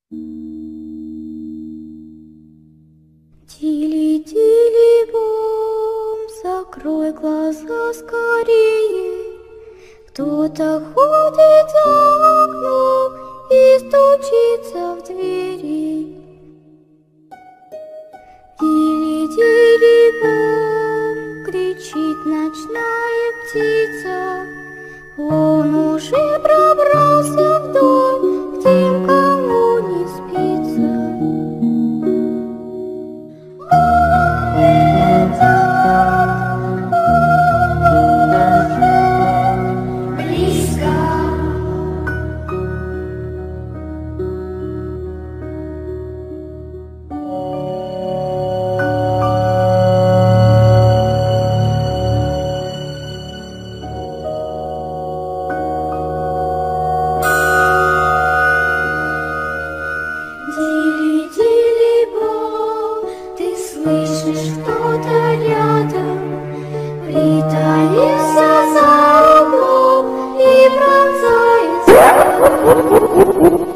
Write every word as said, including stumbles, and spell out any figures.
Тили-тили-бом, закрой глаза скорее. Кто-то ходит за окном и стучится в двери. Тили-тили-бом, кричит ночная птица. Он уже пробрался в дом, к тем, кому не спится. Тили-тили-бом, ты слышишь, кто-то рядом притаился за углом и пронзает.